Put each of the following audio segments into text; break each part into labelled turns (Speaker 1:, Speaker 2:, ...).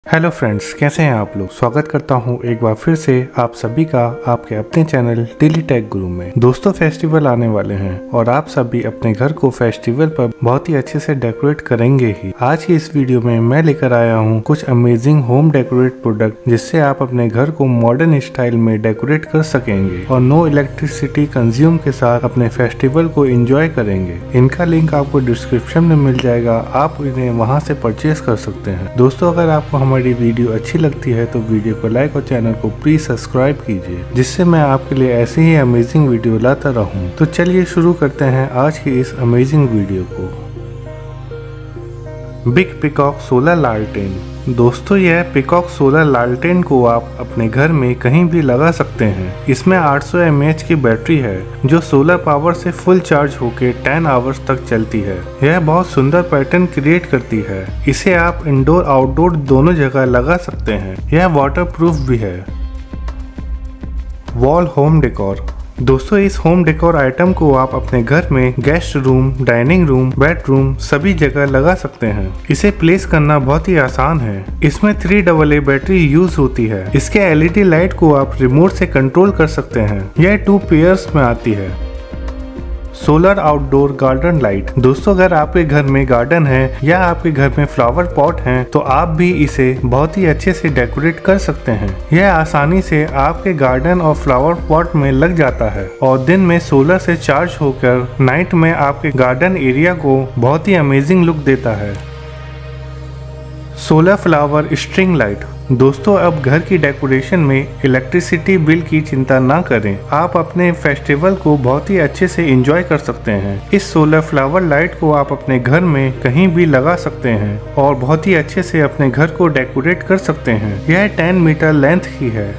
Speaker 1: Hello friends, कैसे हैं आप लोग। स्वागत करता हूं एक बार फिर से आप सभी का आपके अपने चैनल डेली टेक गुरु में। दोस्तों, फेस्टिवल आने वाले हैं और आप सभी अपने घर को फेस्टिवल पर बहुत ही अच्छे से डेकोरेट करेंगे ही। आज की इस वीडियो में मैं लेकर आया हूं कुछ अमेजिंग होम डेकोरेट प्रोडक्ट जिससे आप अपने घर को मॉडर्न स्टाइल में डेकोरेट कर सकेंगे और नो इलेक्ट्रिसिटी कंज्यूम के साथ अपने फेस्टिवल को एंजॉय करेंगे। इनका लिंक आपको डिस्क्रिप्शन में मिल जाएगा, आप इन्हें वहाँ से परचेज कर सकते हैं। दोस्तों, अगर आपको हमारी वीडियो अच्छी लगती है तो वीडियो को लाइक और चैनल को प्लीज सब्सक्राइब कीजिए, जिससे मैं आपके लिए ऐसी ही अमेजिंग वीडियो लाता रहूं। तो चलिए शुरू करते हैं आज की इस अमेजिंग वीडियो को। बिग पीकॉक सोलर लालटेन। दोस्तों, यह पीकॉक सोलर लालटेन को आप अपने घर में कहीं भी लगा सकते हैं। इसमें 800 mAh की बैटरी है जो सोलर पावर से फुल चार्ज होकर 10 आवर्स तक चलती है। यह बहुत सुंदर पैटर्न क्रिएट करती है। इसे आप इंडोर आउटडोर दोनों जगह लगा सकते हैं। यह वाटरप्रूफ भी है। Wall home decor. दोस्तों, इस होम डेकोर आइटम को आप अपने घर में guest room, dining room, bedroom सभी जगह लगा सकते हैं। इसे प्लेस करना बहुत ही आसान है। इसमें 3AA बैटरी यूज होती है। इसके LED लाइट को आप रिमोट से कंट्रोल कर सकते हैं। यह 2 पेयर्स में आती है। Solar outdoor garden light. दोस्तों, अगर आपके घर में गार्डन है या आपके घर में फ्लावर पॉट है तो आप भी इसे बहुत ही अच्छे से डेकोरेट कर सकते हैं। यह आसानी से आपके गार्डन और फ्लावर पॉट में लग जाता है और दिन में सोलर से चार्ज होकर नाइट में आपके गार्डन एरिया को बहुत ही अमेजिंग लुक देता है। Solar flower string light. दोस्तों, अब घर की डेकोरेशन में इलेक्ट्रिसिटी बिल की चिंता ना करें। आप अपने फेस्टिवल को बहुत ही अच्छे से एंजॉय कर सकते हैं। इस सोलर फ्लावर लाइट को आप अपने घर में कहीं भी लगा सकते हैं और बहुत ही अच्छे से अपने घर को डेकोरेट कर सकते हैं। यह 10 मीटर लेंथ की है।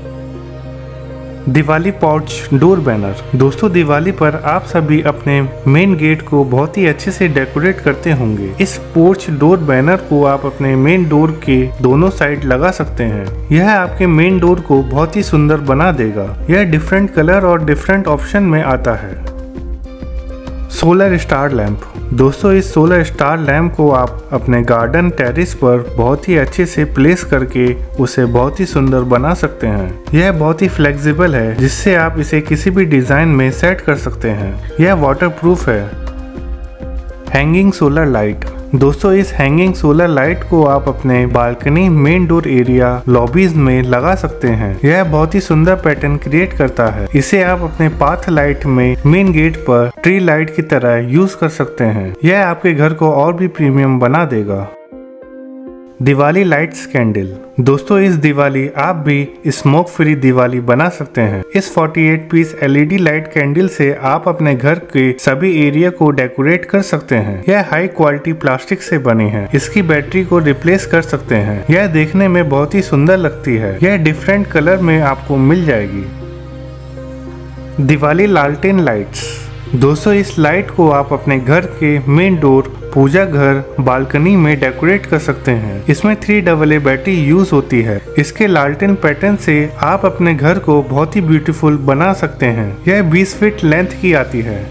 Speaker 1: Diwali porch door banner. दोस्तों, दिवाली पर आप सभी अपने मेन गेट को बहुत ही अच्छे से डेकोरेट करते होंगे। इस पोर्च डोर बैनर को आप अपने मेन डोर के दोनों साइड लगा सकते हैं। यह आपके मेन डोर को बहुत ही सुंदर बना देगा। यह डिफरेंट कलर और डिफरेंट ऑप्शन में आता है। Solar star lamp. दोस्तों, इस सोलर स्टार लैंप को आप अपने गार्डन टेरेस पर बहुत ही अच्छे से प्लेस करके उसे बहुत ही सुंदर बना सकते हैं। यह बहुत ही फ्लेक्सिबल है, जिससे आप इसे किसी भी डिजाइन में सेट कर सकते हैं। यह वाटरप्रूफ है। Hanging solar light. दोस्तों, इस हैंगिंग सोलर लाइट को आप अपने balcony, main door area, lobbies में लगा सकते हैं। यह बहुत ही सुंदर पैटर्न क्रिएट करता है। इसे आप अपने पाथ लाइट में मेन गेट पर ट्री लाइट की तरह यूज कर सकते हैं। यह आपके घर को और भी प्रीमियम बना देगा। Diwali lights candle. दोस्तों, इस दिवाली आप भी स्मोक फ्री दिवाली बना सकते हैं। इस 48 पीस LED लाइट कैंडल से आप अपने घर के सभी एरिया को डेकोरेट कर सकते हैं। यह हाई क्वालिटी प्लास्टिक से बनी है। इसकी बैटरी को रिप्लेस कर सकते हैं। यह देखने में बहुत ही सुंदर लगती है। यह डिफरेंट कलर में आपको मिल जाएगी। दिवाली लालटेन लाइट्स। दोस्तों, इस लाइट को आप अपने घर के मेन डोर, पूजा घर, बालकनी में डेकोरेट कर सकते हैं। इसमें 3AA बैटरी यूज होती है। इसके लालटेन पैटर्न से आप अपने घर को बहुत ही ब्यूटीफुल बना सकते हैं। यह 20 फीट लेंथ की आती है।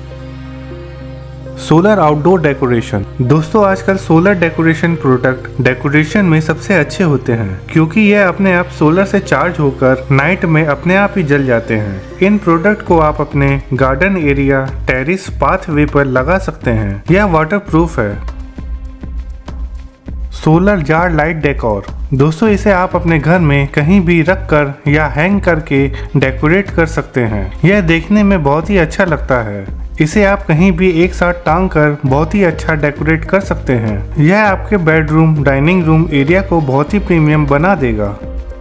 Speaker 1: Solar outdoor decoration. दोस्तों, आजकल सोलर डेकोरेशन प्रोडक्ट डेकोरेशन में सबसे अच्छे होते हैं, क्योंकि यह अपने आप सोलर से चार्ज होकर नाइट में अपने आप ही जल जाते हैं। इन प्रोडक्ट को आप अपने गार्डन एरिया, टेरेस, पाथवे पर लगा सकते हैं। यह वाटरप्रूफ है। Solar jar light decor. दोस्तों, इसे आप अपने घर में कहीं भी रख कर या हैंग करके डेकोरेट कर सकते हैं। यह देखने में बहुत ही अच्छा लगता है। इसे आप कहीं भी एक साथ टांग कर बहुत ही अच्छा डेकोरेट कर सकते हैं। यह आपके बेडरूम, डाइनिंग रूम एरिया को बहुत ही प्रीमियम बना देगा।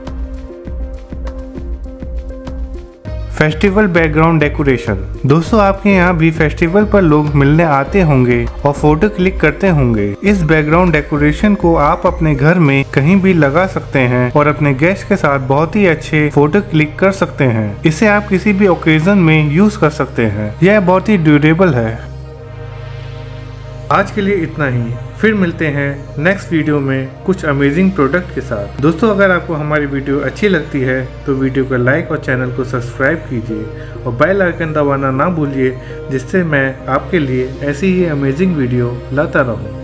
Speaker 1: Festival background decoration. दोस्तों, आपके यहाँ भी फेस्टिवल पर लोग मिलने आते होंगे और फोटो क्लिक करते होंगे। इस बैकग्राउंड डेकोरेशन को आप अपने घर में कहीं भी लगा सकते हैं और अपने गेस्ट के साथ बहुत ही अच्छे फोटो क्लिक कर सकते हैं। इसे आप किसी भी ओकेजन में यूज कर सकते हैं। यह बहुत ही ड्यूरेबल है। आज के लिए इतना ही। फिर मिलते हैं नेक्स्ट वीडियो में कुछ अमेजिंग प्रोडक्ट के साथ। दोस्तों, अगर आपको हमारी वीडियो अच्छी लगती है तो वीडियो को लाइक और चैनल को सब्सक्राइब कीजिए और बेल आइकन दबाना ना भूलिए, जिससे मैं आपके लिए ऐसी ही अमेजिंग वीडियो लाता रहूं।